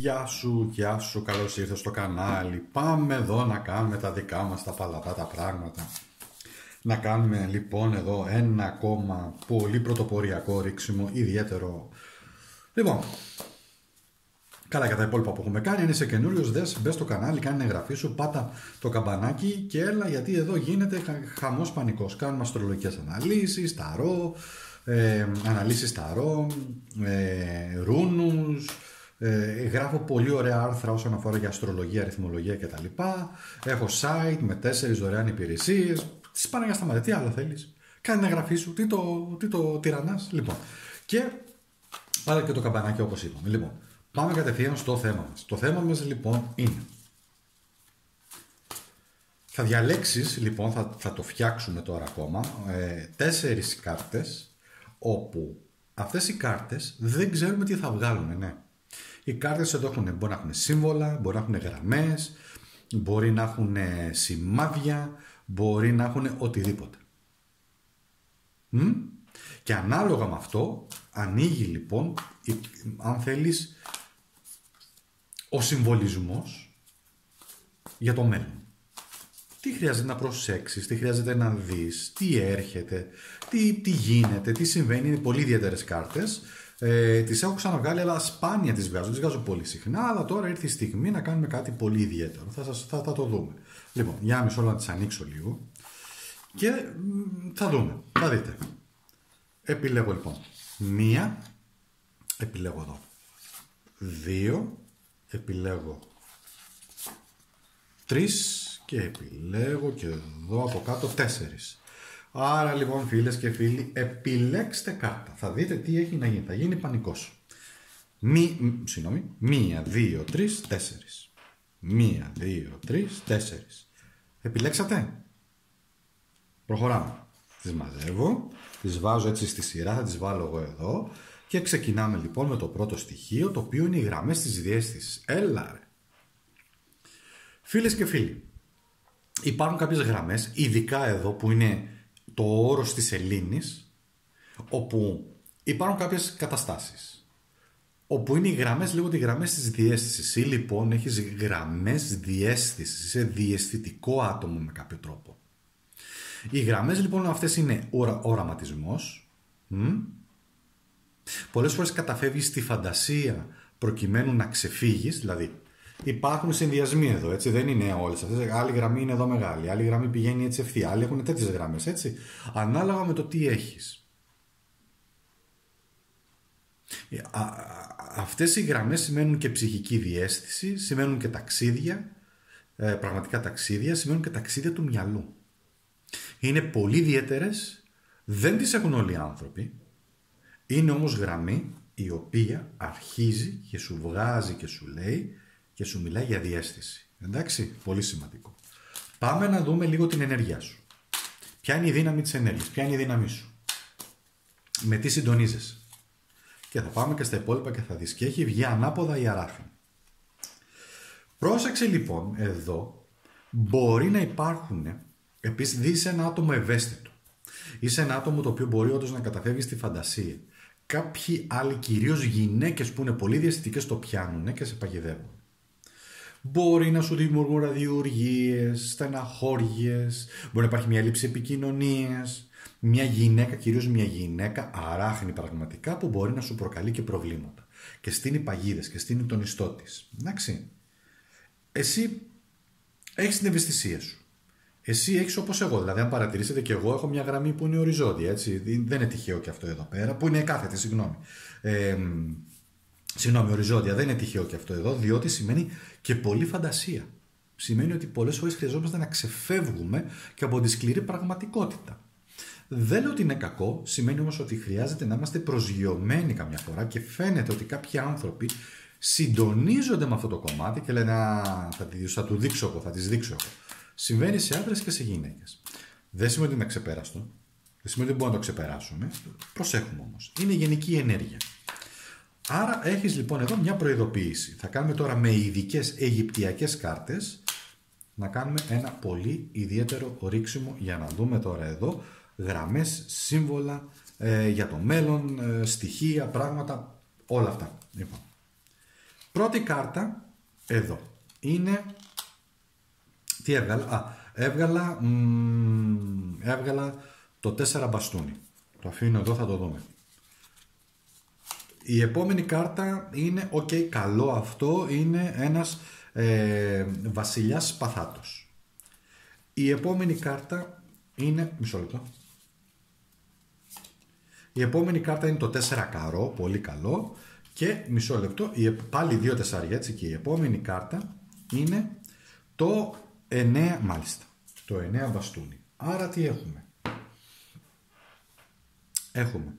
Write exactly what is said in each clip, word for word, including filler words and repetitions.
Γεια σου, γεια σου, καλώς ήρθες στο κανάλι. Πάμε εδώ να κάνουμε τα δικά μας τα παλατά τα πράγματα. Να κάνουμε λοιπόν εδώ ένα ακόμα πολύ πρωτοποριακό ρίξιμο, ιδιαίτερο. Λοιπόν, καλά για τα υπόλοιπα που έχουμε κάνει. Αν είσαι καινούριος, δες, μπες στο κανάλι, κάνε εγγραφή σου, πάτα το καμπανάκι και έλα, γιατί εδώ γίνεται χαμός πανικός. Κάνουμε αστρολογικές αναλύσεις, ταρό, ε, αναλύσεις ταρό, ε, ρούνους. Ε, γράφω πολύ ωραία άρθρα όσον αφορά για αστρολογία, αριθμολογία κτλ. Έχω site με τέσσερις δωρεάν υπηρεσίες. Τι πάνε για σταματά, τι άλλο θέλεις? Κάνε εγγραφή σου, τι το, τι το τυραννάς. Λοιπόν, και πάρε και το καμπανάκι όπως είπαμε. Λοιπόν, πάμε κατευθείαν στο θέμα μας. Το θέμα μας λοιπόν είναι, θα διαλέξεις λοιπόν, θα, θα το φτιάξουμε τώρα ακόμα, ε, τέσσερις κάρτες, όπου αυτές οι κάρτες δεν ξέρουμε τι θα βγάλουν, ναι. Οι κάρτες εδώ έχουν, μπορεί να έχουν σύμβολα, μπορεί να έχουν γραμμές, μπορεί να έχουν σημάδια, μπορεί να έχουν οτιδήποτε. Μ? Και ανάλογα με αυτό ανοίγει λοιπόν, αν θέλεις, ο συμβολισμός για το μέλλον. Τι χρειάζεται να προσέξεις, τι χρειάζεται να δεις, τι έρχεται, τι, τι γίνεται, τι συμβαίνει. Είναι πολύ ιδιαίτερες κάρτες. Ε, τις έχω ξαναβγάλει, αλλά σπάνια τις βγάζω. Τις βγάζω πολύ συχνά, αλλά τώρα ήρθε η στιγμή να κάνουμε κάτι πολύ ιδιαίτερο. Θα, σας, θα, θα το δούμε. Λοιπόν, για μισό λεπτό να τις ανοίξω λίγο και θα δούμε. Θα δείτε. Επιλέγω λοιπόν μία, επιλέγω εδώ δύο, επιλέγω τρεις και επιλέγω και εδώ από κάτω τέσσερις. Άρα λοιπόν, φίλες και φίλοι, επιλέξτε κάρτα. Θα δείτε τι έχει να γίνει. Θα γίνει πανικός. Μη, συγγνώμη, μία, δύο, τρεις, τέσσερις. Μία, δύο, τρεις, τέσσερις. Επιλέξατε. Προχωράμε. Τις μαζεύω, τις βάζω έτσι στη σειρά, θα τις βάλω εγώ εδώ και ξεκινάμε λοιπόν με το πρώτο στοιχείο, το οποίο είναι οι γραμμές της διαίσθησης. Έλα ρε. Φίλες και φίλοι, υπάρχουν κάποιες γραμμές, ειδικά εδώ που είναι το όρος της σελήνης, όπου υπάρχουν κάποιες καταστάσεις, όπου είναι οι γραμμές, λέγονται οι γραμμές της διαίσθησης. Ή λοιπόν έχεις γραμμές διαίσθησης, είσαι διαισθητικό άτομο με κάποιο τρόπο. Οι γραμμές λοιπόν αυτές είναι ορα, οραματισμός. Μ? Πολλές φορές καταφεύγεις στη φαντασία προκειμένου να ξεφύγεις, δηλαδή υπάρχουν συνδυασμοί εδώ, έτσι, δεν είναι όλες αυτές. Άλλη γραμμή είναι εδώ μεγάλη, άλλη γραμμή πηγαίνει έτσι ευθεία, άλλοι έχουν τέτοιες γραμμές, έτσι, ανάλογα με το τι έχεις. Α, αυτές οι γραμμές σημαίνουν και ψυχική διαίσθηση, σημαίνουν και ταξίδια, ε, πραγματικά ταξίδια, σημαίνουν και ταξίδια του μυαλού. Είναι πολύ ιδιαίτερες, δεν τις έχουν όλοι οι άνθρωποι, είναι όμως γραμμή η οποία αρχίζει και σου βγάζει και σου λέει και σου μιλάει για διαίσθηση. Εντάξει, πολύ σημαντικό. Πάμε να δούμε λίγο την ενέργειά σου. Ποια είναι η δύναμη της ενέργειας, ποια είναι η δύναμή σου, με τι συντονίζεσαι. Και θα πάμε και στα υπόλοιπα και θα δεις και έχει βγει ανάποδα η αράχνη. Πρόσεξε λοιπόν εδώ, μπορεί να υπάρχουν, επίσης δεις ένα άτομο ευαίσθητο. Είσαι ένα άτομο το οποίο μπορεί όντως να καταφεύγει στη φαντασία. Κάποιοι άλλοι, κυρίως γυναίκες που είναι πολύ διαισθητικές, το πιάνουν και σε παγιδεύουν. Μπορεί να σου δημιουργούν ραδιουργίες, στεναχώριες, μπορεί να υπάρχει μια έλλειψη επικοινωνίας. Μια γυναίκα, κυρίως μια γυναίκα αράχνη πραγματικά, που μπορεί να σου προκαλεί και προβλήματα. Και στείνει παγίδες και στείνει τον ιστό της. Εντάξει. Εσύ έχεις την ευαισθησία σου. Εσύ έχεις όπως εγώ. Δηλαδή, αν παρατηρήσετε, και εγώ έχω μια γραμμή που είναι οριζόντια. Έτσι. Δεν είναι τυχαίο και αυτό εδώ πέρα, που είναι κάθετη, συγγνώμη. Ε, Συγγνώμη, οριζόντια, δεν είναι τυχαίο και αυτό εδώ, διότι σημαίνει και πολλή φαντασία. Σημαίνει ότι πολλές φορές χρειαζόμαστε να ξεφεύγουμε και από τη σκληρή πραγματικότητα. Δεν λέω ότι είναι κακό, σημαίνει όμως ότι χρειάζεται να είμαστε προσγειωμένοι καμιά φορά και φαίνεται ότι κάποιοι άνθρωποι συντονίζονται με αυτό το κομμάτι και λένε «Α, θα, θα του δείξω εγώ, θα τις δείξω εγώ». Συμβαίνει σε άντρες και σε γυναίκες. Δεν σημαίνει ότι είναι αξεπέραστο, δεν σημαίνει ότι μπορούμε να το ξεπεράσουμε. Προσέχουμε όμως. Είναι γενική ενέργεια. Άρα έχεις λοιπόν εδώ μια προειδοποίηση. Θα κάνουμε τώρα με ειδικές αιγυπτιακές κάρτες, να κάνουμε ένα πολύ ιδιαίτερο ρίξιμο για να δούμε τώρα εδώ γραμμές, σύμβολα ε, για το μέλλον, ε, στοιχεία, πράγματα, όλα αυτά. Λοιπόν, Πρώτη κάρτα, εδώ, είναι... Τι έβγαλα? Α, έβγαλα, μ, έβγαλα το τέσσερα μπαστούνι. Το αφήνω εδώ, θα το δούμε. Η επόμενη κάρτα είναι, οκ, okay, καλό αυτό, είναι ένας ε, βασιλιάς σπαθάτος. Η επόμενη κάρτα είναι, μισό λεπτό. Η επόμενη κάρτα είναι το τέσσερα καρό, πολύ καλό. Και μισό λεπτό, πάλι δύο τεσσάρια, έτσι, και η επόμενη κάρτα είναι το εννέα, μάλιστα, το εννέα μπαστούνι. Άρα τι έχουμε? Έχουμε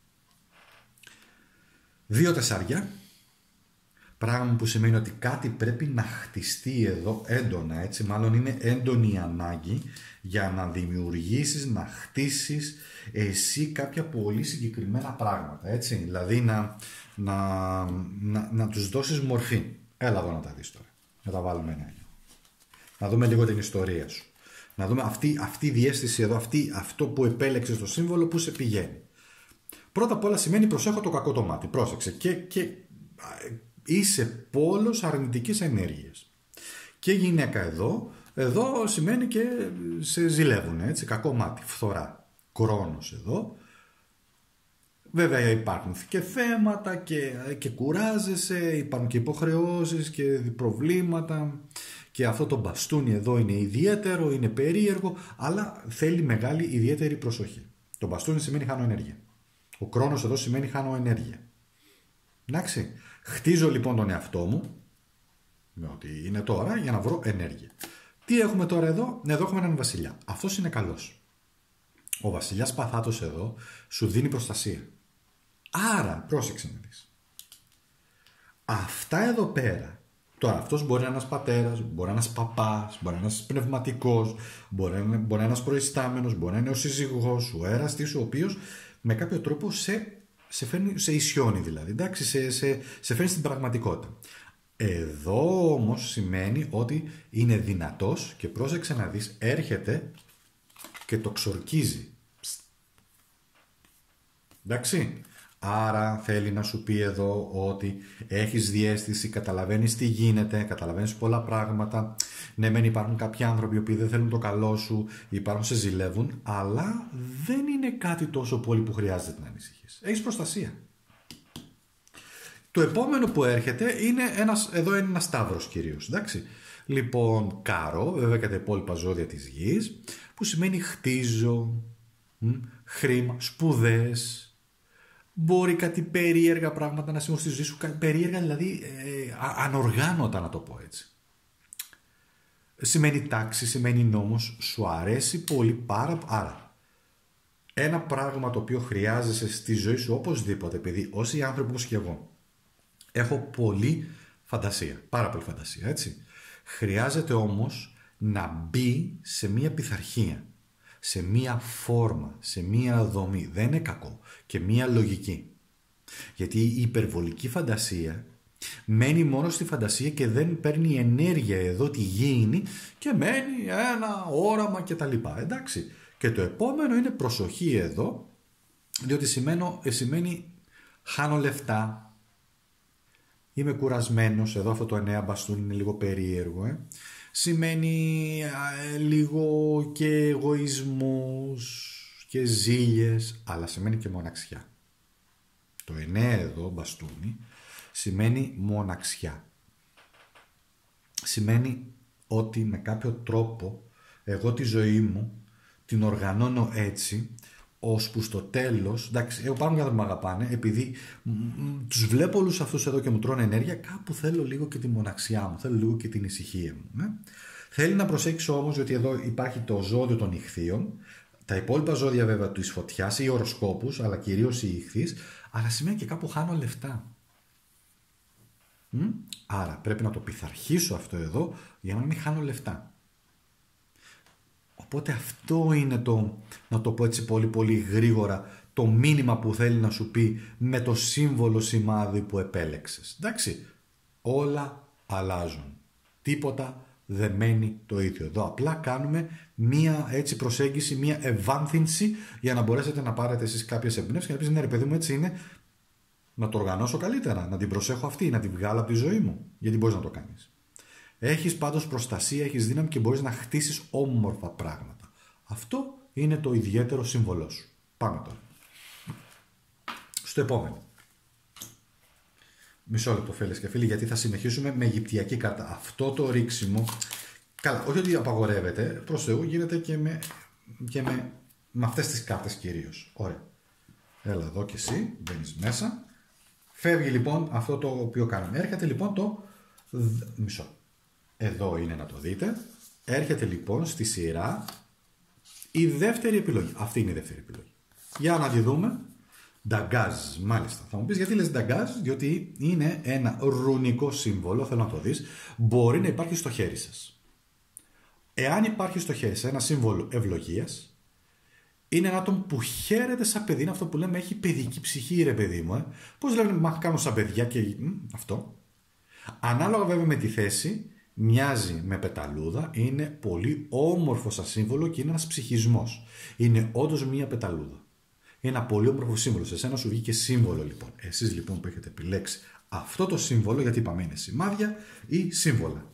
δύο τεσσάρια, πράγμα που σημαίνει ότι κάτι πρέπει να χτιστεί εδώ έντονα, έτσι, μάλλον είναι έντονη η ανάγκη για να δημιουργήσεις, να χτίσεις εσύ κάποια πολύ συγκεκριμένα πράγματα, έτσι, δηλαδή να, να, να, να τους δώσεις μορφή. Έλα εδώ να τα δεις τώρα, να τα βάλουμε ένα. Να δούμε λίγο την ιστορία σου. Να δούμε αυτή, αυτή η διαίσθηση εδώ, αυτή, αυτό που επέλεξες το σύμβολο, που σε πηγαίνει. Πρώτα απ' όλα σημαίνει προσέχω το κακό το μάτι. Πρόσεξε. Και, και είσαι πόλος αρνητικής ενέργειας. Και γυναίκα εδώ, εδώ σημαίνει και σε ζηλεύουν, έτσι, κακό μάτι, φθορά. Κρόνος εδώ. Βέβαια υπάρχουν και θέματα και, και κουράζεσαι, υπάρχουν και υποχρεώσεις και προβλήματα. Και αυτό το μπαστούνι εδώ είναι ιδιαίτερο, είναι περίεργο, αλλά θέλει μεγάλη ιδιαίτερη προσοχή. Το μπαστούνι σημαίνει χάνω ενέργεια. Ο Κρόνος εδώ σημαίνει χάνω ενέργεια. Εντάξει. Χτίζω λοιπόν τον εαυτό μου, με ό,τι είναι τώρα, για να βρω ενέργεια. Τι έχουμε τώρα εδώ? Εδώ έχουμε έναν βασιλιά. Αυτός είναι καλός. Ο βασιλιάς παθάτος εδώ σου δίνει προστασία. Άρα, πρόσεξε να δεις. Αυτά εδώ πέρα, τώρα αυτός μπορεί να είναι ένας πατέρας, μπορεί να είναι ένας παπάς, μπορεί να είναι ένας πνευματικός, μπορεί να είναι, μπορεί να είναι ένας προϊστάμενος, μπορεί να είναι ο σύζυγός, ο έραστης σου, ο οποίος με κάποιο τρόπο σε, σε, φέρνει, σε ισιώνει δηλαδή, εντάξει, σε, σε, σε φέρνει στην πραγματικότητα. Εδώ όμως σημαίνει ότι είναι δυνατός και πρόσεξε να δεις, έρχεται και το ξορκίζει. Εντάξει. Άρα θέλει να σου πει εδώ ότι έχεις διαίσθηση, καταλαβαίνεις τι γίνεται, καταλαβαίνεις πολλά πράγματα. Ναι, μεν υπάρχουν κάποιοι άνθρωποι που δεν θέλουν το καλό σου, υπάρχουν, σε ζηλεύουν, αλλά δεν είναι κάτι τόσο πολύ που χρειάζεται να ανησυχείς. Έχεις προστασία. Το επόμενο που έρχεται είναι ένας, εδώ είναι ένας σταύρος κυρίως, εντάξει. Λοιπόν, κάρο, βέβαια και τα υπόλοιπα ζώδια της γης, που σημαίνει χτίζω, μ, χρήμα, σπουδές. Μπορεί κάτι περίεργα πράγματα να συμβούν στη ζωή σου, περίεργα δηλαδή ε, ανοργάνωτα, να το πω έτσι. Σημαίνει τάξη, σημαίνει νόμος, σου αρέσει πολύ πάρα πολύ. Άρα, ένα πράγμα το οποίο χρειάζεσαι στη ζωή σου οπωσδήποτε, επειδή όσοι άνθρωποι όπως και εγώ έχω πολύ φαντασία, πάρα πολύ φαντασία, έτσι. Χρειάζεται όμως να μπει σε μία πειθαρχία, σε μία φόρμα, σε μία δομή. Δεν είναι κακό. Και μία λογική. Γιατί η υπερβολική φαντασία μένει μόνο στη φαντασία και δεν παίρνει ενέργεια εδώ τη γήινη και μένει ένα όραμα κτλ. Εντάξει. Και το επόμενο είναι προσοχή εδώ, διότι σημαίνω, σημαίνει χάνω λεφτά, είμαι κουρασμένος, εδώ αυτό το εννέα μπαστούνι είναι λίγο περίεργο, ε. Σημαίνει ε, λίγο και εγωισμός και ζήλιες, αλλά σημαίνει και μοναξιά. Το εννέα εδώ μπαστούνι σημαίνει μοναξιά. Σημαίνει ότι με κάποιο τρόπο εγώ τη ζωή μου την οργανώνω έτσι, ώσπου στο τέλος, εντάξει, εγώ υπάρχουν και που με αγαπάνε, επειδή μ, μ, τους βλέπω όλους αυτούς εδώ και μου τρώνε ενέργεια, κάπου θέλω λίγο και τη μοναξιά μου, θέλω λίγο και την ησυχία μου. Ναι? Θέλει να προσέξω όμως, ότι εδώ υπάρχει το ζώδιο των ιχθύων, τα υπόλοιπα ζώδια βέβαια της φωτιάς ή οροσκόπους, αλλά κυρίως οι ιχθύς, αλλά σημαίνει και κάπου χάνω λεφτά. Μ? Άρα πρέπει να το πειθαρχήσω αυτό εδώ για να μην χάνω λεφτά. Οπότε αυτό είναι το, να το πω έτσι πολύ πολύ γρήγορα, το μήνυμα που θέλει να σου πει με το σύμβολο σημάδι που επέλεξες. Εντάξει, όλα αλλάζουν. Τίποτα δεν μένει το ίδιο. Εδώ απλά κάνουμε μία έτσι προσέγγιση, μία ευάνθυνση για να μπορέσετε να πάρετε εσείς κάποιες εμπνεύσεις και να πεις ναι ρε παιδί μου, έτσι είναι, να το οργανώσω καλύτερα, να την προσέχω αυτή, να την βγάλω από τη ζωή μου. Γιατί μπορείς να το κάνεις. Έχεις πάντως προστασία, έχεις δύναμη και μπορείς να χτίσεις όμορφα πράγματα. Αυτό είναι το ιδιαίτερο σύμβολό σου. Πάμε τώρα. Στο επόμενο. Μισό λεπτό, φίλες και φίλοι, γιατί θα συνεχίσουμε με Αιγυπτιακή κάρτα. Αυτό το ρίξιμο, καλά, όχι ότι απαγορεύεται, προς Θεού, γίνεται και με, και με, με αυτές τις κάρτες κυρίως. Ωραία. Έλα εδώ και εσύ, μπαίνεις μέσα. Φεύγει λοιπόν αυτό το οποίο κάναμε. Έρχεται λοιπόν το... Μισό. Εδώ είναι να το δείτε. Έρχεται λοιπόν στη σειρά η δεύτερη επιλογή. Αυτή είναι η δεύτερη επιλογή. Για να τη δούμε. Νταγκάζ, μάλιστα. Θα μου πεις γιατί λες νταγκάζ, διότι είναι ένα ρουνικό σύμβολο, θέλω να το δεις. Μπορεί να υπάρχει στο χέρι σας. Εάν υπάρχει στο χέρι σας ένα σύμβολο ευλογίας, είναι ένα άτομο που χαίρεται σαν παιδί, είναι αυτό που λέμε έχει παιδική ψυχή, ρε παιδί μου. Ε. Πώς λέμε, μα κάνω σαν παιδιά και μ, αυτό. Ανάλογα βέβαια με τη θέση, μοιάζει με πεταλούδα, είναι πολύ όμορφο σαν σύμβολο και είναι ένας ψυχισμός. Είναι όντως μία πεταλούδα. Είναι ένα πολύ όμορφο σύμβολο. Σε εσένα σου βγήκε σύμβολο λοιπόν. Εσείς λοιπόν που έχετε επιλέξει αυτό το σύμβολο, γιατί είπαμε είναι σημάδια ή σύμβολα.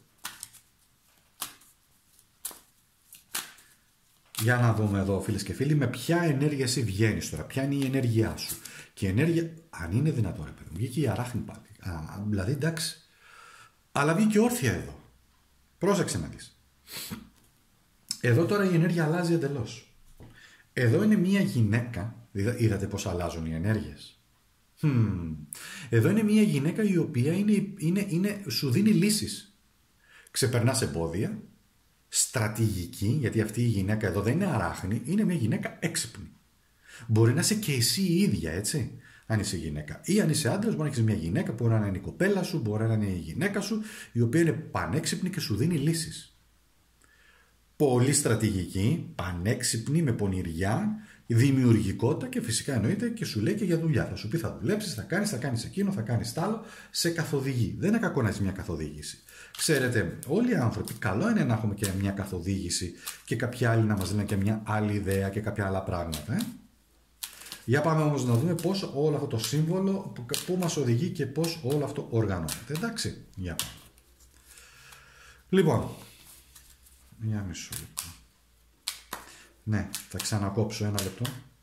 Για να δούμε εδώ, φίλες και φίλοι, με ποια ενέργεια εσύ βγαίνεις τώρα, ποια είναι η ενέργειά σου. Και η ενέργεια, αν είναι δυνατό, ρε παιδί μου, βγήκε η αράχνη πάλι. Α, δηλαδή εντάξει. Αλλά βγήκε όρθια εδώ. Πρόσεξε να δεις. Εδώ τώρα η ενέργεια αλλάζει εντελώς. Εδώ είναι μία γυναίκα. Είδατε πώς αλλάζουν οι ενέργειες. Hmm. Εδώ είναι μία γυναίκα η οποία είναι, είναι, είναι, σου δίνει λύσεις. Ξεπερνάς εμπόδια. Στρατηγική, γιατί αυτή η γυναίκα εδώ δεν είναι αράχνη, είναι μια γυναίκα έξυπνη. Μπορεί να είσαι και εσύ η ίδια, έτσι. Αν είσαι γυναίκα. Ή αν είσαι άντρας, μπορεί να έχεις μια γυναίκα, μπορεί να είναι η κοπέλα σου, μπορεί να είναι η γυναίκα σου, η οποία είναι πανέξυπνη και σου δίνει λύσεις. Πολύ στρατηγική, πανέξυπνη, με πονηριά, δημιουργικότητα και φυσικά εννοείται και σου λέει και για δουλειά. Θα σου πει θα δουλέψεις, θα κάνεις, θα κάνεις εκείνο, θα κάνεις τ' άλλο, σε καθοδηγεί. Δεν είναι κακό να έχεις μια καθοδήγηση. Ξέρετε, όλοι οι άνθρωποι, καλό είναι να έχουμε και μια καθοδήγηση και κάποια άλλη να μας λένε και μια άλλη ιδέα και κάποια άλλα πράγματα. Ε? Για πάμε όμως να δούμε πώς όλο αυτό το σύμβολο, πού μας οδηγεί και πώς όλο αυτό οργανώνεται. Εντάξει, για πάμε. Λοιπόν, μια μισό λεπτό. Ναι, θα ξανακόψω ένα λεπτό.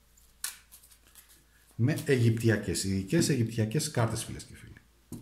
Με Αιγυπτιακές, ειδικές Αιγυπτιακές κάρτες, φίλες και φίλοι.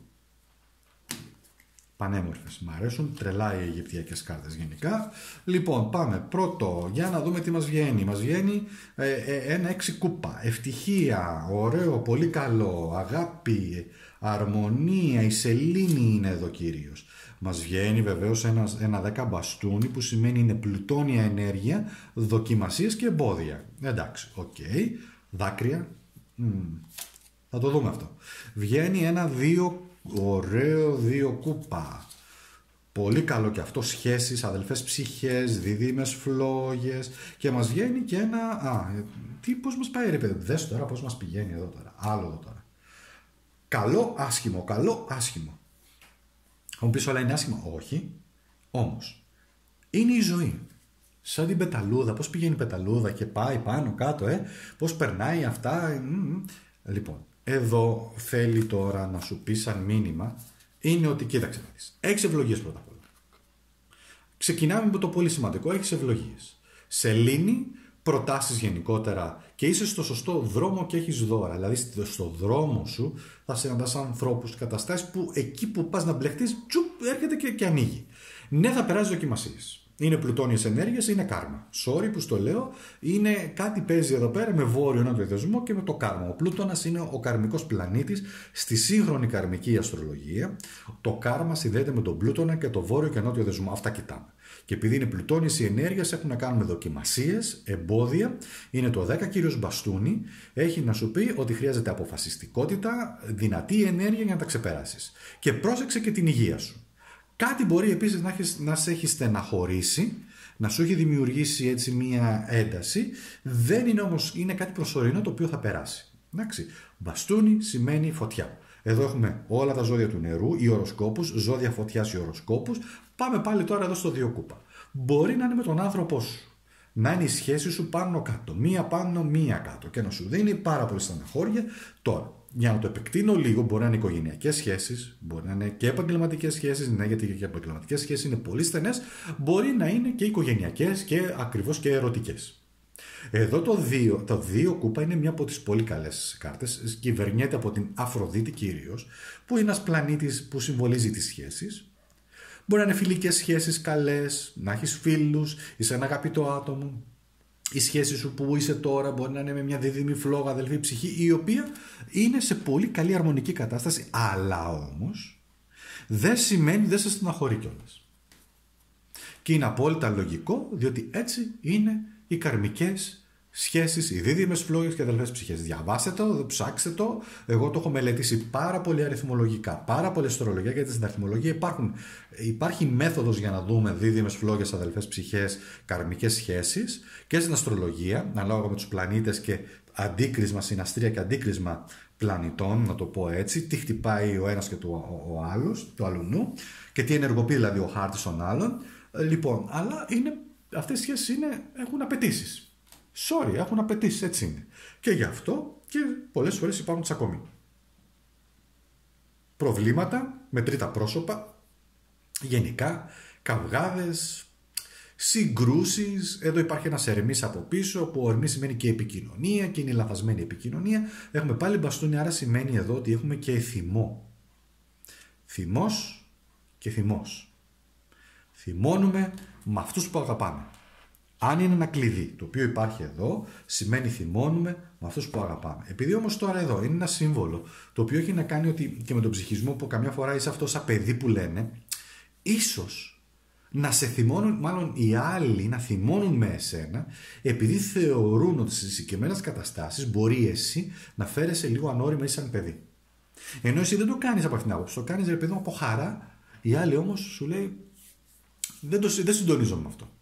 Πανέμορφες. Μ' αρέσουν τρελά οι Αιγυπτιακές κάρτες γενικά. Λοιπόν, πάμε. Πρώτο, για να δούμε τι μας βγαίνει. Μας βγαίνει ε, ε, ένα έξι κούπα. Ευτυχία, ωραίο, πολύ καλό. Αγάπη, αρμονία, η σελήνη είναι εδώ κυρίως. Μας βγαίνει βεβαίως ένα, ένα δέκα μπαστούνι που σημαίνει είναι πλουτόνια ενέργεια, δοκιμασίες και εμπόδια. Εντάξει, οκ. Okay. Δάκρυα. Mm. Θα το δούμε αυτό. Βγαίνει ένα δύο, ωραίο δύο κούπα. Πολύ καλό και αυτό. Σχέσεις, αδελφές ψυχές, δίδυμες φλόγες. Και μας βγαίνει και ένα... Α, τι, πώς μας πάει ρε παιδί. Δες τώρα πώς μας πηγαίνει εδώ τώρα. Άλλο εδώ τώρα. Καλό, άσχημο, καλό, άσχημο. Θα μου πεις όλα είναι άσχημα. Όχι. Όμως, είναι η ζωή. Σαν την πεταλούδα. Πώς πηγαίνει η πεταλούδα και πάει πάνω κάτω, ε. Πώς περνάει αυτά. Λοιπόν, εδώ θέλει τώρα να σου πει σαν μήνυμα είναι ότι κοίταξε να δεις. Έχεις ευλογίες πρώτα απ' όλα. Ξεκινάμε με το πολύ σημαντικό. Έχεις ευλογίες. Σελήνη, προτάσεις γενικότερα και είσαι στο σωστό δρόμο και έχεις δώρα. Δηλαδή στο δρόμο σου θα συναντάς ανθρώπους, καταστάσεις που εκεί που πας να μπλεχτείς, τσουπ, έρχεται και, και ανοίγει. Ναι, θα περάσει δοκιμασίες. Είναι πλουτόνιες ενέργειες, είναι κάρμα. Sorry που στο λέω, είναι κάτι παίζει εδώ πέρα με βόρειο νότιο δεσμό και με το κάρμα. Ο Πλούτονας είναι ο καρμικός πλανήτης στη σύγχρονη καρμική αστρολογία. Το κάρμα συνδέεται με τον Πλούτονα και το βόρειο και νότιο δεσμό. Αυτά κοιτάμε. Και επειδή είναι πλουτόνιες οι ενέργειες, έχουν να κάνουν με δοκιμασίες, εμπόδια. Είναι το δέκα κύριος μπαστούνι. Έχει να σου πει ότι χρειάζεται αποφασιστικότητα, δυνατή ενέργεια για να τα ξεπεράσεις. Και πρόσεξε και την υγεία σου. Κάτι μπορεί επίσης να, έχεις, να σε έχει στεναχωρήσει, να σου έχει δημιουργήσει έτσι μία ένταση. Δεν είναι όμως, είναι κάτι προσωρινό το οποίο θα περάσει. Εντάξει. Μπαστούνι σημαίνει φωτιά. Εδώ έχουμε όλα τα ζώδια του νερού, οι οροσκόπους, ζώδια φωτιάς, οι οροσκόπους. Πάμε πάλι τώρα εδώ στο δύο κούπα. Μπορεί να είναι με τον άνθρωπό σου. Να είναι η σχέση σου πάνω κάτω. Μία πάνω, μία κάτω. Και να σου δίνει πάρα πολύ στεναχώρια. Τώρα, Για να το επεκτείνω λίγο, μπορεί να είναι οικογενειακές σχέσεις, μπορεί να είναι και επαγγελματικές σχέσεις, ναι, γιατί και επαγγελματικές σχέσεις είναι πολύ στενές, μπορεί να είναι και οικογενειακές και ακριβώς και ερωτικές. Εδώ το δύο, το δύο κούπα είναι μια από τις πολύ καλές κάρτες, κυβερνιέται από την Αφροδίτη κυρίως, που είναι ένας πλανήτης που συμβολίζει τις σχέσεις. Μπορεί να είναι φιλικές σχέσεις καλές, να έχεις φίλους, είσαι ένα αγαπητό άτομο. Η σχέση σου που είσαι τώρα μπορεί να είναι με μια δίδυμη φλόγα, αδελφή ψυχή, η οποία είναι σε πολύ καλή αρμονική κατάσταση, αλλά όμως δεν σημαίνει δεν σε στεναχωρεί κιόλας. Και είναι απόλυτα λογικό, διότι έτσι είναι οι καρμικές σχέσεις, οι δίδυμες φλόγες και αδελφές ψυχές. Διαβάστε το, ψάξτε το. Εγώ το έχω μελετήσει πάρα πολύ αριθμολογικά, πάρα πολύ αστρολογία, γιατί στην αριθμολογία υπάρχουν, υπάρχει μέθοδος για να δούμε δίδυμες φλόγες, αδελφές ψυχές, καρμικές σχέσεις, και στην αστρολογία, ανάλογα με τους πλανήτες και αντίκρισμα, συναστρία και αντίκρισμα πλανητών, να το πω έτσι, τι χτυπάει ο ένας και το, ο, ο άλλος, του αλουνού, και τι ενεργοποιεί δηλαδή ο χάρτης των άλλων. Λοιπόν, αλλά είναι, αυτές οι σχέσεις είναι, έχουν απαιτήσεις. Sorry, έχουν απαιτήσεις, έτσι είναι. Και γι' αυτό και πολλές φορές υπάρχουν τσακωμοί. Προβλήματα με τρίτα πρόσωπα, γενικά, καυγάδες, συγκρούσεις. Εδώ υπάρχει ένας ερμής από πίσω, που ο ερμής σημαίνει και επικοινωνία και είναι η λαθασμένη επικοινωνία. Έχουμε πάλι μπαστούνι, άρα σημαίνει εδώ ότι έχουμε και θυμό. Θυμός και θυμός. Θυμώνουμε με αυτούς που αγαπάμε. Αν είναι ένα κλειδί το οποίο υπάρχει εδώ, σημαίνει θυμώνουμε με αυτούς που αγαπάμε. Επειδή όμως τώρα εδώ είναι ένα σύμβολο το οποίο έχει να κάνει ότι και με τον ψυχισμό, που καμιά φορά είσαι αυτό σαν παιδί που λένε, ίσως να σε θυμώνουν, μάλλον οι άλλοι να θυμώνουν με εσένα, επειδή θεωρούν ότι σε συγκεκριμένες καταστάσεις μπορεί εσύ να φέρεσαι λίγο ανώρημα ή σαν παιδί. Ενώ εσύ δεν το κάνεις από αυτήν την άποψη, το κάνεις ρε παιδί μου από χαρά, οι άλλοι όμως σου λέει δεν, το, δεν συντονίζομαι με αυτό.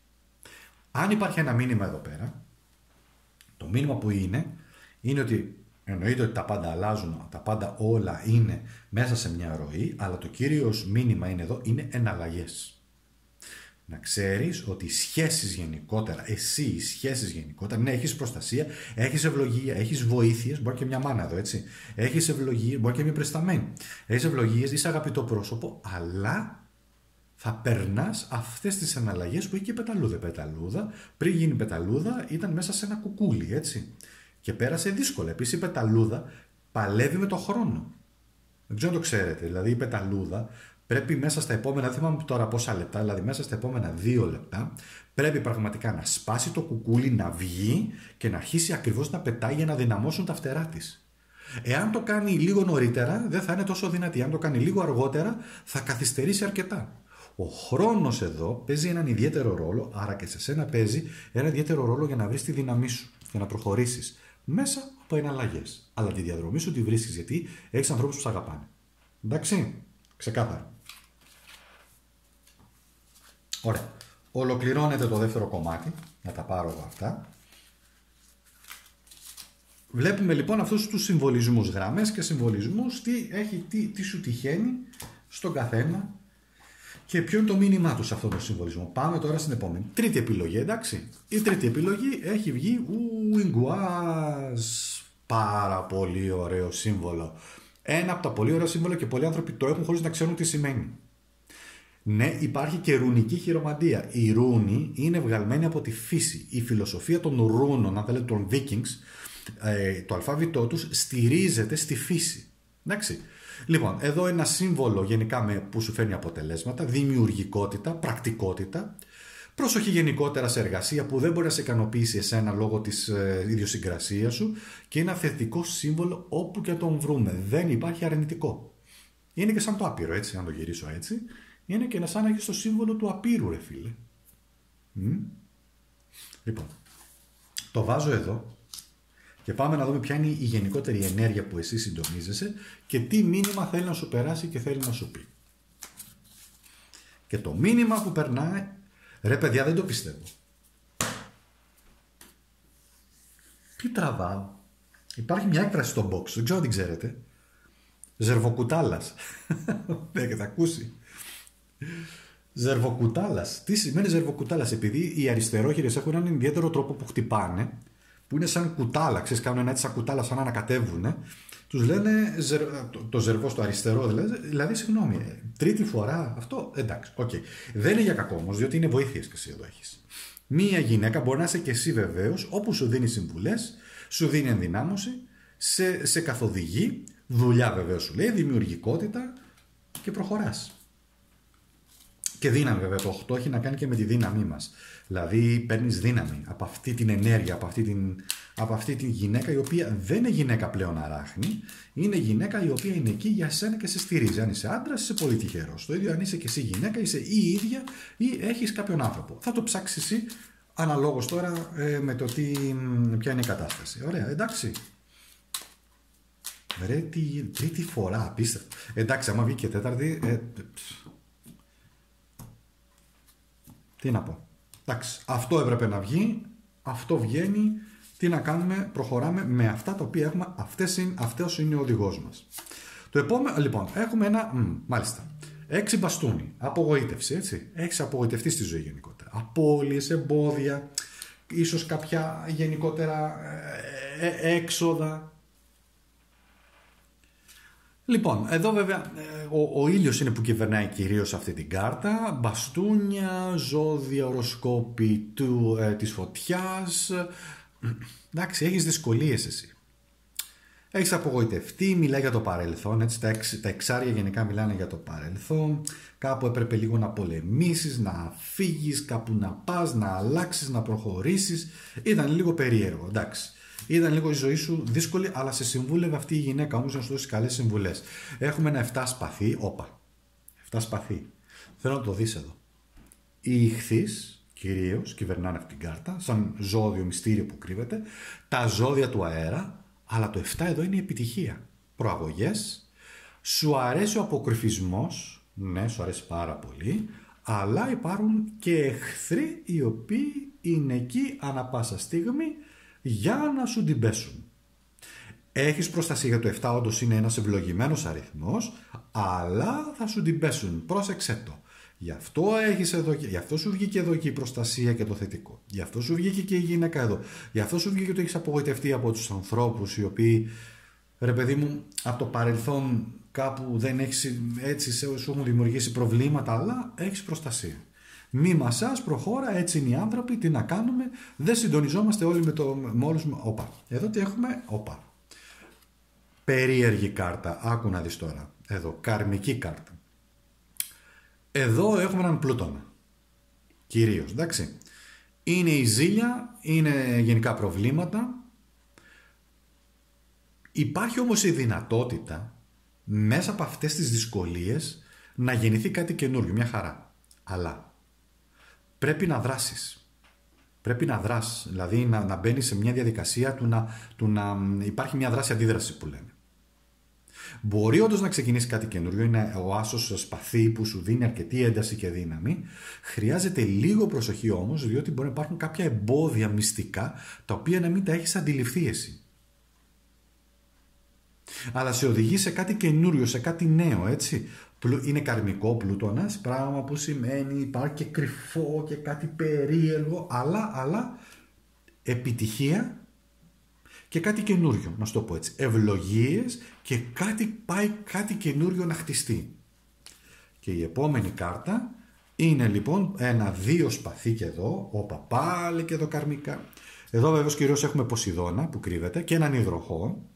Αν υπάρχει ένα μήνυμα εδώ πέρα, το μήνυμα που είναι, είναι ότι εννοείται ότι τα πάντα αλλάζουν, τα πάντα όλα είναι μέσα σε μια ροή, αλλά το κύριο μήνυμα είναι εδώ, είναι εναλλαγές. Να ξέρεις ότι οι σχέσεις γενικότερα, εσύ οι σχέσεις γενικότερα, ναι, έχεις προστασία, έχεις ευλογία, έχεις βοήθειες, μπορεί και μια μάνα εδώ, έτσι, έχεις ευλογία, μπορεί και μια πρεσταμένη, έχεις ευλογίες, είσαι αγαπητό πρόσωπο, αλλά θα περνάς αυτές τις αναλλαγές που είχε και η πεταλούδα. Πεταλούδα, πριν γίνει πεταλούδα, ήταν μέσα σε ένα κουκούλι, έτσι. Και πέρασε δύσκολα. Επίσης η πεταλούδα παλεύει με το χρόνο. Δεν ξέρω αν το ξέρετε. Δηλαδή η πεταλούδα πρέπει μέσα στα επόμενα, δεν θυμάμαι τώρα πόσα λεπτά, δηλαδή μέσα στα επόμενα δύο λεπτά, πρέπει πραγματικά να σπάσει το κουκούλι, να βγει και να αρχίσει ακριβώς να πετάει για να δυναμώσουν τα φτερά της. Εάν το κάνει λίγο νωρίτερα, δεν θα είναι τόσο δυνατή. Αν το κάνει λίγο αργότερα, θα καθυστερήσει αρκετά. Ο χρόνος εδώ παίζει έναν ιδιαίτερο ρόλο, άρα και σε σένα παίζει ένα ιδιαίτερο ρόλο για να βρεις τη δύναμή σου, για να προχωρήσεις μέσα από εναλλαγές. Αλλά τη διαδρομή σου τη βρίσκεις, γιατί έχεις ανθρώπους που σε αγαπάνε. Εντάξει, ξεκάθαρα. Ωραία. Ολοκληρώνεται το δεύτερο κομμάτι, να τα πάρω εγώ αυτά. Βλέπουμε λοιπόν αυτούς τους συμβολισμούς, γραμμές και συμβολισμούς, τι, έχει, τι, τι σου τυχαίνει στον καθένα. Και ποιο είναι το μήνυμά του σε αυτόν τον συμβολισμό. Πάμε τώρα στην επόμενη. Τρίτη επιλογή, εντάξει. Η τρίτη επιλογή έχει βγει Ουιγκουάζ. Πάρα πολύ ωραίο σύμβολο. Ένα από τα πολύ ωραία σύμβολα και πολλοί άνθρωποι το έχουν χωρίς να ξέρουν τι σημαίνει. Ναι, υπάρχει και ρουνική χειρομαντία. Η ρούνη είναι βγαλμένη από τη φύση. Η φιλοσοφία των ρούνων, αν θέλετε των Vikings, το αλφάβητό τους στηρίζεται στη φύση. Εντάξει. Λοιπόν, εδώ ένα σύμβολο γενικά με, που σου φέρνει αποτελέσματα, δημιουργικότητα, πρακτικότητα, προσοχή γενικότερα σε εργασία που δεν μπορεί να σε ικανοποιήσει εσένα λόγω της ε, ιδιοσυγκρασίας σου, και ένα θετικό σύμβολο όπου και τον βρούμε. Δεν υπάρχει αρνητικό. Είναι και σαν το άπειρο, έτσι, αν το γυρίσω έτσι. Είναι και σαν να έχεις το σύμβολο του απείρου, ρε φίλε. Μ? Λοιπόν, το βάζω εδώ. Και πάμε να δούμε ποια είναι η γενικότερη ενέργεια που εσύ συντονίζεσαι και τι μήνυμα θέλει να σου περάσει και θέλει να σου πει. Και το μήνυμα που περνάει, ρε παιδιά, δεν το πιστεύω. Τι τραβάω. Υπάρχει μια έκφραση στο box, δεν ξέρω αν την ξέρετε. Ζερβοκουτάλας. Δεν έχετε ακούσει. Ζερβοκουτάλας. Τι σημαίνει ζερβοκουτάλας? Επειδή οι αριστερόχειρες έχουν έναν ιδιαίτερο τρόπο που χτυπάνε, που είναι σαν κουτάλα, ξέρεις, κάνουν ένα έτσι σαν κουτάλα, σαν να ανακατεύουν. τους λένε το, το ζερβό στο αριστερό, δηλαδή, δηλαδή συγγνώμη, τρίτη φορά αυτό, εντάξει, οκ. Okay. Δεν είναι για κακό όμως, διότι είναι βοήθειες και εσύ εδώ έχεις. Μία γυναίκα μπορεί να είσαι και εσύ βεβαίως, όπου σου δίνει συμβουλές, σου δίνει ενδυνάμωση, σε, σε καθοδηγεί, δουλειά βεβαίως σου λέει, δημιουργικότητα και προχωράς. Και δύναμη βέβαια, το οκτώ έχει να κάνει και με τη δύναμή μας. Δηλαδή παίρνεις δύναμη από αυτή την ενέργεια, από αυτή την, από αυτή την γυναίκα η οποία δεν είναι γυναίκα πλέον αράχνη, είναι γυναίκα η οποία είναι εκεί για σένα και σε στηρίζει. Αν είσαι άντρας είσαι πολύ τυχερός. Το ίδιο αν είσαι και εσύ γυναίκα, είσαι ή η ίδια ή έχεις κάποιον άνθρωπο. Θα το ψάξεις εσύ αναλόγως τώρα ε, με το τι, ποια είναι η κατάσταση. Ωραία, εντάξει. Ρε, τι, τρίτη φορά, απίστευτο. Εντάξει, άμα βγήκε τέταρτη... Ε, τι να πω. Εντάξει, αυτό έπρεπε να βγει, αυτό βγαίνει, τι να κάνουμε, προχωράμε με αυτά τα οποία έχουμε, αυτές είναι, αυτός είναι ο οδηγός μας. Το επόμενο, λοιπόν, έχουμε ένα, μ, μάλιστα, έξι μπαστούνι, απογοήτευση, έτσι, έχεις απογοητευτεί στη ζωή γενικότερα, απώλειες, εμπόδια, ίσως κάποια γενικότερα ε, ε, έξοδα. Λοιπόν, εδώ βέβαια ο, ο ήλιος είναι που κυβερνάει κυρίως αυτή την κάρτα. Μπαστούνια, ζώδια, οροσκόπη του, ε, της φωτιάς. Εντάξει, έχεις δυσκολίες εσύ. Έχεις απογοητευτεί, μιλάει για το παρελθόν. Έτσι, τα, εξ, τα εξάρια γενικά μιλάνε για το παρελθόν. Κάπου έπρεπε λίγο να πολεμήσεις, να φύγεις, κάπου να πας, να αλλάξεις, να προχωρήσεις. Ήταν λίγο περίεργο, εντάξει. Ήταν λίγο η ζωή σου δύσκολη, αλλά σε συμβούλευε αυτή η γυναίκα όμως να σου δώσει καλές συμβουλές. Έχουμε ένα εφτά σπαθί, όπα, εφτά σπαθί. Θέλω να το δεις εδώ. Οι ιχθύς κυρίως κυβερνάνε αυτή την κάρτα, σαν ζώδιο μυστήριο που κρύβεται, τα ζώδια του αέρα, αλλά το εφτά εδώ είναι η επιτυχία. Προαγωγές, σου αρέσει ο αποκρυφισμός, ναι, σου αρέσει πάρα πολύ, αλλά υπάρχουν και εχθροί οι οποίοι είναι εκεί ανά πάσα στιγμή για να σου την πέσουν. Έχεις προστασία για το εφτά, όντως είναι ένας ευλογημένος αριθμός, αλλά θα σου την πέσουν. Πρόσεξε το. Γι' αυτό, έχεις εδώ, γι' αυτό σου βγήκε εδώ και η προστασία και το θετικό. Γι' αυτό σου βγήκε και η γυναίκα εδώ. Γι' αυτό σου βγήκε ότι έχεις απογοητευτεί από τους ανθρώπους οι οποίοι, ρε παιδί μου, από το παρελθόν κάπου δεν έχεις, έτσι σου έχουν δημιουργήσει προβλήματα, αλλά έχεις προστασία. Μη μασάς, προχώρα, έτσι είναι οι άνθρωποι, τι να κάνουμε, δεν συντονιζόμαστε όλοι με, το, με όλους. Όπα, εδώ τι έχουμε, όπα. Περίεργη κάρτα, άκου να δεις τώρα, εδώ, καρμική κάρτα. Εδώ έχουμε έναν Πλούτονα, κυρίως, εντάξει. Είναι η ζήλια, είναι γενικά προβλήματα. Υπάρχει όμως η δυνατότητα, μέσα από αυτές τις δυσκολίες, να γεννηθεί κάτι καινούριο, μια χαρά. Αλλά πρέπει να δράσεις. Πρέπει να δράσεις, δηλαδή να, να μπαίνεις σε μια διαδικασία του να, του να υπάρχει μια δράση-αντίδραση που λένε. Μπορεί όντως να ξεκινήσει κάτι καινούριο, είναι ο άσος σπαθί που σου δίνει αρκετή ένταση και δύναμη. Χρειάζεται λίγο προσοχή όμως, διότι μπορεί να υπάρχουν κάποια εμπόδια μυστικά, τα οποία να μην τα έχεις αντιληφθεί εσύ. Αλλά σε οδηγεί σε κάτι καινούριο, σε κάτι νέο, έτσι. Είναι καρμικό Πλούτονας, πράγμα που σημαίνει υπάρχει και κρυφό και κάτι περίεργο, αλλά, αλλά επιτυχία και κάτι καινούριο, να σου το πω έτσι. Ευλογίες και κάτι πάει κάτι καινούριο να χτιστεί. Και η επόμενη κάρτα είναι λοιπόν ένα δύο σπαθί και εδώ, όπα πάλι και εδώ καρμικά. Εδώ βέβαια κυρίως έχουμε Ποσειδώνα που κρύβεται και έναν υδροχό.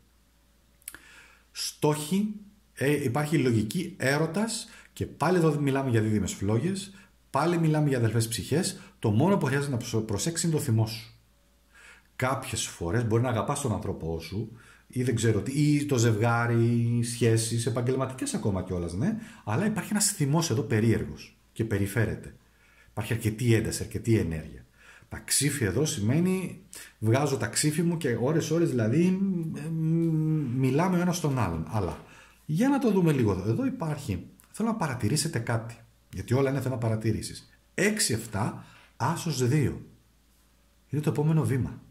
Στόχοι, ε, υπάρχει λογική, έρωτας και πάλι εδώ μιλάμε για δίδυμες φλόγες, πάλι μιλάμε για αδελφές ψυχές. Το μόνο που χρειάζεται να προσέξεις είναι το θυμό σου. Κάποιες φορές μπορεί να αγαπάς τον άνθρωπό σου ή δεν ξέρω τι, ή το ζευγάρι, οι σχέσεις, επαγγελματικές ακόμα κιόλας, ναι, αλλά υπάρχει ένας θυμός εδώ περίεργος και περιφέρεται. Υπάρχει αρκετή ένταση, αρκετή ενέργεια. Τα ξύφη εδώ σημαίνει βγάζω τα ξύφη μου και ώρες ώρες δηλαδή μιλάμε ο ένας στον άλλον. Αλλά για να το δούμε λίγο εδώ. Εδώ υπάρχει, θέλω να παρατηρήσετε κάτι, γιατί όλα είναι θέμα παρατήρησης. έξι επτά, άσος δύο. Είναι το επόμενο βήμα.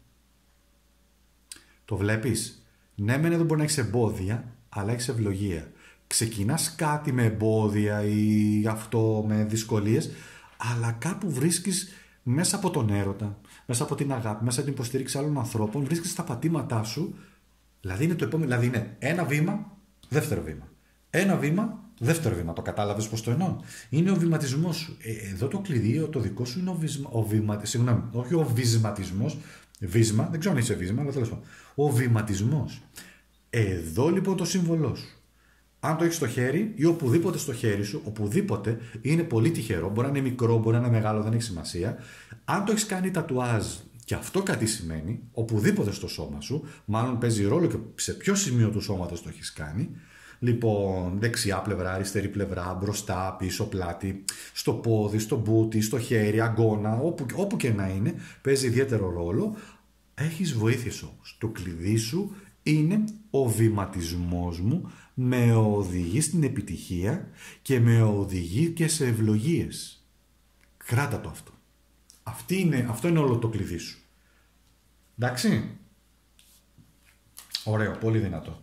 Το βλέπεις. Ναι, μεν εδώ μπορεί να έχεις εμπόδια, αλλά έχεις ευλογία. Ξεκινάς κάτι με εμπόδια ή αυτό με δυσκολίες, αλλά κάπου βρίσκεις μέσα από τον έρωτα, μέσα από την αγάπη, μέσα από την υποστήριξη άλλων ανθρώπων, βρίσκεις τα πατήματά σου Δηλαδή είναι το επόμενο, δηλαδή είναι ένα βήμα, δεύτερο βήμα. Ένα βήμα, δεύτερο βήμα. Το κατάλαβες πώς το εννοώ? Είναι ο βηματισμός σου. Ε, εδώ το κλειδί, το δικό σου είναι ο, βυσμα, ο βήμα, συγγνώμη, όχι ο βυσματισμός. Βίσμα, δεν ξέρω αν είσαι βίσμα, αλλά τέλος πάντων. Ο βηματισμός. Εδώ λοιπόν το σύμβολό σου. Αν το έχεις στο χέρι ή οπουδήποτε στο χέρι σου, οπουδήποτε, είναι πολύ τυχερό. Μπορεί να είναι μικρό, μπορεί να είναι μεγάλο, δεν έχει σημασία. Αν το έχεις κάνει τατουάζ και αυτό κάτι σημαίνει, οπουδήποτε στο σώμα σου, μάλλον παίζει ρόλο και σε ποιο σημείο του σώματος το έχεις κάνει. Λοιπόν, δεξιά πλευρά, αριστερή πλευρά, μπροστά, πίσω, πλάτη, στο πόδι, στο μπούτι, στο χέρι, αγκώνα, όπου, όπου και να είναι, παίζει ιδιαίτερο ρόλο. Έχεις βοήθειες όμως. Το κλειδί σου είναι ο βηματισμός μου, με οδηγεί στην επιτυχία και με οδηγεί και σε ευλογίες. Κράτα το αυτό. Αυτή είναι, αυτό είναι όλο το κλειδί σου. Εντάξει. Ωραίο, πολύ δυνατό.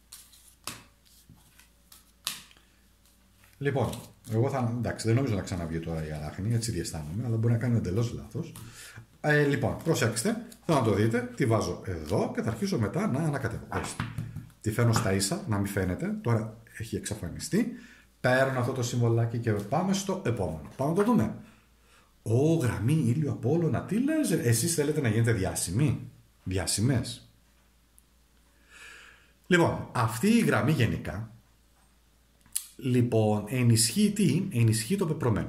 Λοιπόν, εγώ θα. Εντάξει, δεν νομίζω να ξαναβγεί τώρα η αράχνη, έτσι διαισθάνομαι, αλλά μπορεί να κάνει εντελώς λάθος. Ε, λοιπόν, προσέξτε, θέλω να το δείτε. Τη βάζω εδώ και θα αρχίσω μετά να ανακατεύω. Έτσι. Τη φέρνω στα ίσα, να μην φαίνεται. Τώρα έχει εξαφανιστεί. Παίρνω αυτό το συμβολάκι και πάμε στο επόμενο. Πάμε να το δούμε. Ω, γραμμή ήλιο Απόλλωνα, τι λες? Εσείς θέλετε να γίνετε διάσημοι? Διάσημες. Λοιπόν, αυτή η γραμμή γενικά. Λοιπόν, ενισχύει τι? Ενισχύει το πεπρωμένο.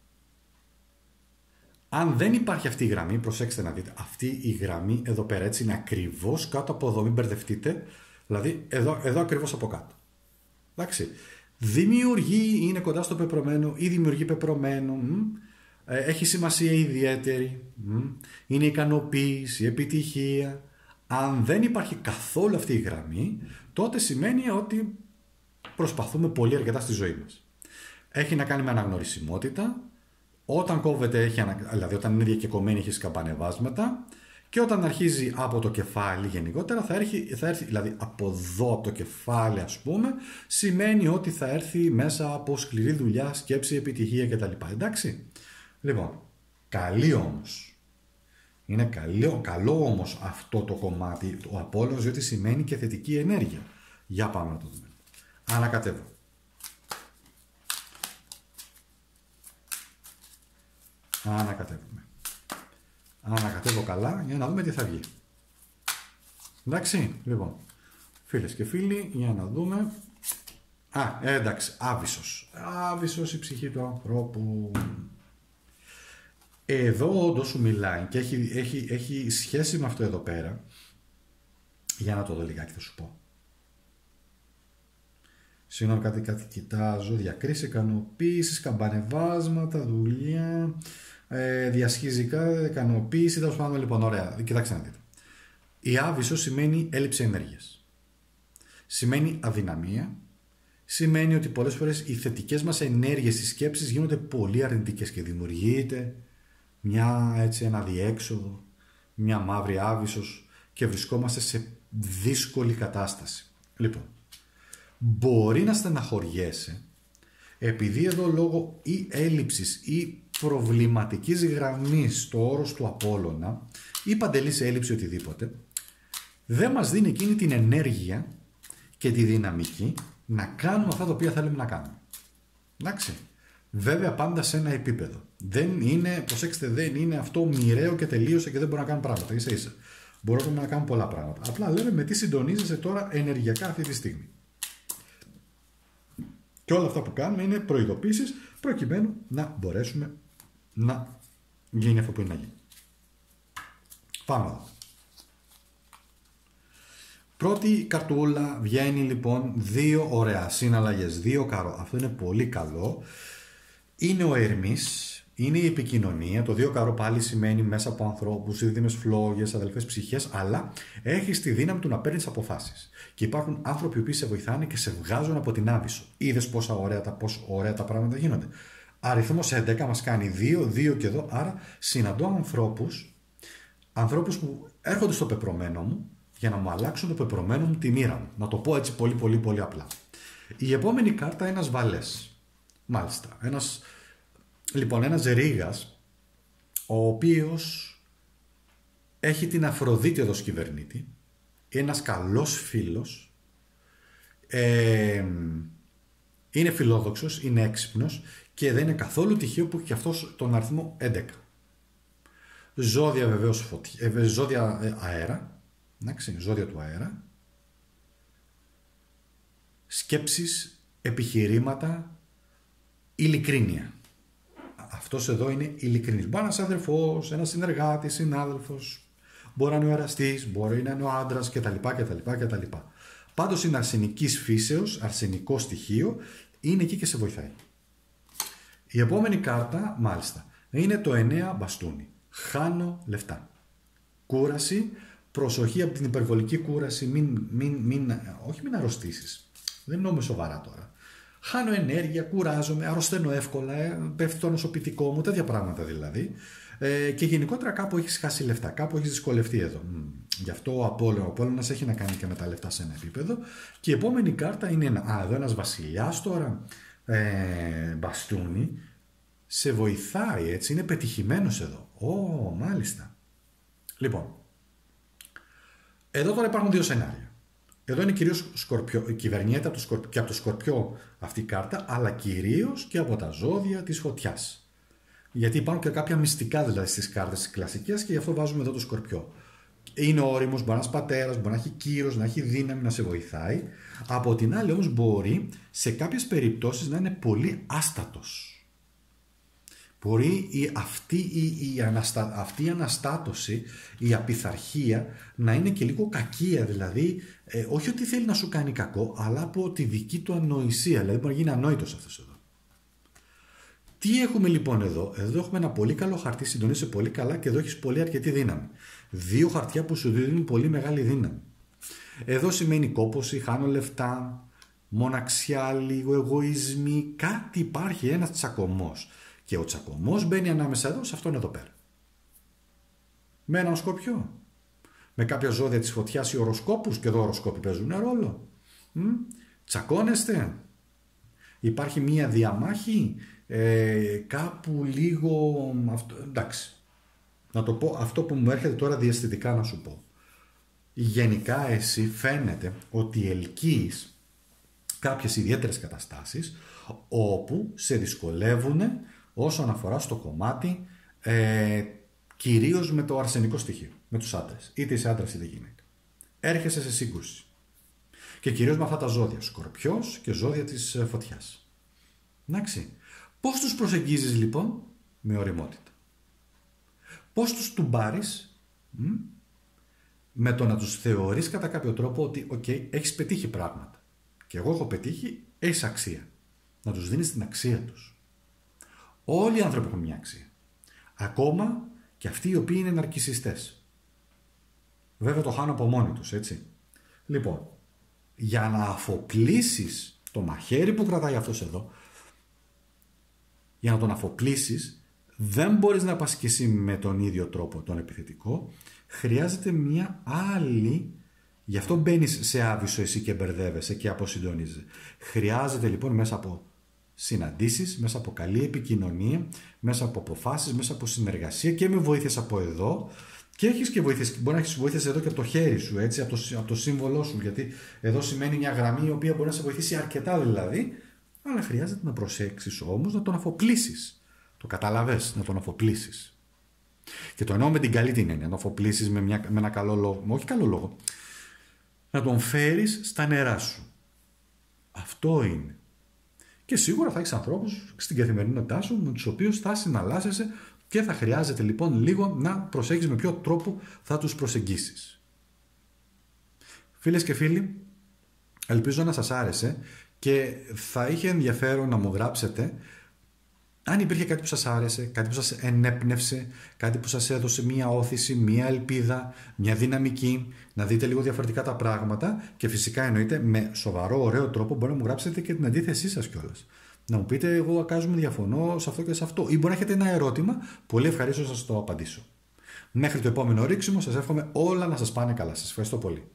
Αν δεν υπάρχει αυτή η γραμμή, προσέξτε να δείτε, αυτή η γραμμή εδώ πέρα έτσι είναι ακριβώς κάτω από εδώ, μην μπερδευτείτε, δηλαδή εδώ, εδώ ακριβώς από κάτω. Εντάξει. Δημιουργεί, είναι κοντά στο πεπρωμένο ή δημιουργεί πεπρωμένο, μ, έχει σημασία ιδιαίτερη, μ, είναι ικανοποίηση, επιτυχία. Αν δεν υπάρχει καθόλου αυτή η γραμμή, τότε σημαίνει ότι προσπαθούμε πολύ αρκετά στη ζωή μας. Έχει να κάνει με αναγνωρισιμότητα. Όταν κόβεται, έχει ανα... δηλαδή όταν είναι διακεκομένη, έχει σκαμπανεβάσματα. Και όταν αρχίζει από το κεφάλι γενικότερα, θα έρθει, θα έρθει, δηλαδή από εδώ, από το κεφάλι ας πούμε, σημαίνει ότι θα έρθει μέσα από σκληρή δουλειά, σκέψη, επιτυχία κτλ. Εντάξει. Λοιπόν, καλή όμως. Είναι καλό, καλό όμως αυτό το κομμάτι, ο Απόλλωνας, διότι σημαίνει και θετική ενέργεια. Για πάμε να το δούμε. Ανακατεύω. Ανακατεύουμε. Ανακατεύω καλά για να δούμε τι θα βγει. Εντάξει, λοιπόν. Φίλες και φίλοι, για να δούμε. Α, εντάξει, Άβυσσος. Άβυσσος, η ψυχή του ανθρώπου. Εδώ όντως σου μιλάει και έχει, έχει, έχει σχέση με αυτό εδώ πέρα. Για να το δω λιγάκι, θα σου πω. Συγγνώμη, κάτι, κάτι κοιτάζω. Διακρίσεις, ικανοποίησεις, καμπανεβάσματα, δουλειά, ε, διασχίζικα, ικανοποίηση. Τέλος πάντων, λοιπόν, ωραία. Κοιτάξτε να δείτε. Η Άβυσσος σημαίνει έλλειψη ενέργειας. Σημαίνει αδυναμία. Σημαίνει ότι πολλές φορές οι θετικές μας ενέργειες, οι σκέψεις γίνονται πολύ αρνητικές και δημιουργείται μια, έτσι, ένα διέξοδο, μια μαύρη Άβυσσος και βρισκόμαστε σε δύσκολη κατάσταση. Λοιπόν, μπορεί να στεναχωριέσαι επειδή εδώ λόγω ή έλλειψης ή προβληματικής γραμμής στο όρος του Απόλλωνα ή παντελής έλλειψη οτιδήποτε δεν μας δίνει εκείνη την ενέργεια και τη δυναμική να κάνουμε αυτά τα οποία θέλουμε να κάνουμε. Εντάξει. Βέβαια πάντα σε ένα επίπεδο. Δεν είναι, προσέξτε, δεν είναι αυτό μοιραίο και τελείωσε και δεν μπορούμε να κάνουμε πράγματα. Ίσα ίσα. Μπορούμε να κάνουμε πολλά πράγματα. Απλά λέμε με τι συντονίζεσαι τώρα ενεργειακά αυτή τη στιγμή. Και όλα αυτά που κάνουμε είναι προειδοποίησεις προκειμένου να μπορέσουμε να γίνει αυτό που είναι να γίνει. Πάμε εδώ. Πρώτη καρτούλα βγαίνει λοιπόν δύο ωραία συναλλαγές, δύο καρό. Αυτό είναι πολύ καλό. Είναι ο Ερμής, είναι η επικοινωνία. Το δύο καρό πάλι σημαίνει μέσα από ανθρώπους, δίδυμες φλόγες, αδελφές ψυχές, αλλά έχεις τη δύναμη του να παίρνεις αποφάσεις. Και υπάρχουν άνθρωποι που σε βοηθάνε και σε βγάζουν από την Άβυσσο. Είδες πόσα ωραία τα, πόσο ωραία τα πράγματα γίνονται. Αριθμός έντεκα μας κάνει δύο, δύο και εδώ, άρα συναντώ ανθρώπους, ανθρώπους που έρχονται στο πεπρωμένο μου για να μου αλλάξουν το πεπρωμένο μου τη μοίρα μου. Να το πω έτσι πολύ πολύ πολύ απλά. Η επόμενη κάρτα είναι ένας Βαλές. Μάλιστα. Ένας, λοιπόν, ένας Ρήγας, ο οποίος έχει την Αφροδίτη εδώ ως κυβερνήτη. ένας καλός φίλος, ε, είναι φιλόδοξος, είναι έξυπνος και δεν είναι καθόλου τυχαίο που έχει και αυτός τον αριθμό έντεκα. Ζώδια βεβαίως φωτιά, ε, ζώδια ε, αέρα, εντάξει, ζώδια του αέρα, σκέψεις, επιχειρήματα, ειλικρίνεια. Αυτός εδώ είναι ειλικρινής. Μπορεί να είναι ένας αδερφός, ένας συνεργάτης, συνάδελφος, μπορεί να είναι ο εραστής, μπορεί να είναι ο άντρας κτλ. κτλ, κτλ. Πάντως είναι αρσενικής φύσεως, αρσενικό στοιχείο, είναι εκεί και σε βοηθάει. Η επόμενη κάρτα, μάλιστα, είναι το εννέα μπαστούνι. Χάνω λεφτά. Κούραση, προσοχή από την υπερβολική κούραση, μην, μην, μην, όχι μην αρρωστήσεις. Δεν εννοούμε σοβαρά τώρα. Χάνω ενέργεια, κουράζομαι, αρρωσταίνω εύκολα, ε, πέφτει το νοσοποιητικό μου, τέτοια πράγματα δηλαδή. Ε, και γενικότερα κάπου έχεις χάσει λεφτά, κάπου έχεις δυσκολευτεί εδώ. Μ, γι' αυτό ο Απόλλωνας, ο Απόλλωνας έχει να κάνει και με τα λεφτά σε ένα επίπεδο. Και η επόμενη κάρτα είναι ένα, α, εδώ ένας βασιλιάς τώρα, ε, μπαστούνι, σε βοηθάει έτσι, είναι πετυχημένος εδώ. Ω, μάλιστα. Λοιπόν, εδώ τώρα υπάρχουν δύο σενάρια. Εδώ είναι κυρίως σκορπιό, κυβερνιέται από το σκορπιό, και από το σκορπιό αυτή η κάρτα, αλλά κυρίως και από τα ζώδια της φωτιάς. Γιατί υπάρχουν και κάποια μυστικά δηλαδή στις κάρτες της κλασικές και γι' αυτό βάζουμε εδώ το σκορπιό. Είναι όριμος, μπορεί να είναι πατέρας, μπορεί να έχει κύρος, να έχει δύναμη, να σε βοηθάει. Από την άλλη όμως μπορεί σε κάποιες περιπτώσεις να είναι πολύ άστατος. Μπορεί η, αυτή, η, η αναστα, αυτή η αναστάτωση, η απειθαρχία να είναι και λίγο κακία, δηλαδή ε, όχι ότι θέλει να σου κάνει κακό, αλλά από τη δική του ανοησία, δηλαδή μπορεί να γίνει ανόητος αυτός εδώ. Τι έχουμε λοιπόν εδώ? Εδώ έχουμε ένα πολύ καλό χαρτί, συντονίζεσαι πολύ καλά και εδώ έχεις πολύ αρκετή δύναμη. Δύο χαρτιά που σου δίνουν πολύ μεγάλη δύναμη. Εδώ σημαίνει κόπωση, χάνω λεφτά, μοναξιά, λίγο εγωισμοί, κάτι υπάρχει, ένας τσακωμός. Και ο τσακωμός μπαίνει ανάμεσα εδώ, σε αυτόν εδώ πέρα. Με έναν σκορπιό. Με κάποια ζώδια της φωτιάς ή οροσκόπους, και εδώ οροσκόποι παίζουν ρόλο. Μ? Τσακώνεστε. Υπάρχει μία διαμάχη, ε, κάπου λίγο... Αυτό, εντάξει. Να το πω αυτό που μου έρχεται τώρα διαισθητικά να σου πω. Γενικά εσύ φαίνεται ότι ελκύεις κάποιες ιδιαίτερες καταστάσεις όπου σε δυσκολεύουν όσον αφορά στο κομμάτι ε, κυρίως με το αρσενικό στοιχείο, με τους άντρες, είτε είσαι άντρας είτε γυναίκα. Έρχεσαι σε σύγκρουση. Και κυρίως με αυτά τα ζώδια, σκορπιός και ζώδια της φωτιάς. Εντάξει. Πώς τους προσεγγίζεις λοιπόν? Με ωριμότητα. Πώς τους τουμπάρεις? Μ? Με το να τους θεωρείς κατά κάποιο τρόπο ότι okay, έχεις πετύχει πράγματα. Και εγώ έχω πετύχει, έχεις αξία. Να τους δίνεις την αξία τους. Όλοι οι άνθρωποι έχουν μια αξία. Ακόμα και αυτοί οι οποίοι είναι ναρκισσιστές. Βέβαια το χάνω από μόνοι τους, έτσι. Λοιπόν, για να αφοπλίσεις το μαχαίρι που κρατάει αυτός εδώ, για να τον αφοπλίσεις, δεν μπορείς να πας και εσύ με τον ίδιο τρόπο τον επιθετικό. Χρειάζεται μια άλλη, γι' αυτό μπαίνεις σε άβυσσο εσύ και μπερδεύεσαι και αποσυντονίζεσαι. Χρειάζεται λοιπόν μέσα από συναντήσεις, μέσα από καλή επικοινωνία, μέσα από αποφάσεις, μέσα από συνεργασία και με βοήθειες από εδώ. Και έχεις και βοήθειες, μπορεί να έχεις βοήθειες εδώ και από το χέρι σου, έτσι, από το, από το σύμβολό σου, γιατί εδώ σημαίνει μια γραμμή η οποία μπορεί να σε βοηθήσει αρκετά δηλαδή, αλλά χρειάζεται να προσέξεις όμως να τον αφοπλίσεις. Το καταλαβες, να τον αφοπλίσεις. Και το εννοώ με την καλή την έννοια, να τον αφοπλίσεις με, μια, με ένα καλό λόγο, όχι καλό λόγο, να τον φέρεις στα νερά σου. Αυτό είναι. Και σίγουρα θα έχεις ανθρώπους στην καθημερινότητά σου με τους οποίους θα συναλλάσσεσαι και θα χρειάζεται λοιπόν λίγο να προσέχεις με ποιο τρόπο θα τους προσεγγίσεις. Φίλες και φίλοι, ελπίζω να σας άρεσε και θα είχε ενδιαφέρον να μου γράψετε αν υπήρχε κάτι που σας άρεσε, κάτι που σας ενέπνευσε, κάτι που σας έδωσε μία όθηση, μία ελπίδα, μία δυναμική, να δείτε λίγο διαφορετικά τα πράγματα και φυσικά εννοείται με σοβαρό, ωραίο τρόπο μπορεί να μου γράψετε και την αντίθεσή σας κιόλας. Να μου πείτε εγώ ακάζομαι διαφωνώ σε αυτό και σε αυτό ή μπορεί να έχετε ένα ερώτημα, πολύ ευχαρίστως να σας το απαντήσω. Μέχρι το επόμενο ρίξιμο σας εύχομαι όλα να σας πάνε καλά. Σας ευχαριστώ πολύ.